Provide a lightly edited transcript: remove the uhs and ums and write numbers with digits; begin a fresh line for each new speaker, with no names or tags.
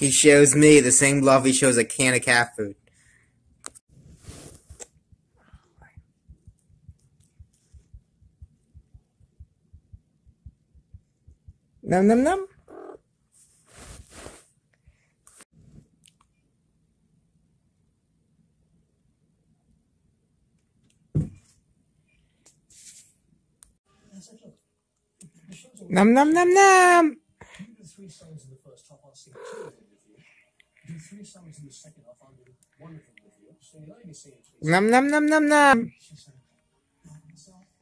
He shows me the same love he shows a can of cat food. Num num num. Num num num num.
Do 3 songs in the first half, I'll sing 2 of them with you. Do 3 songs in the second half, I'll do 1 of them with you. So you'll only be singing 3 songs.
Num num num num num.
She said, knock myself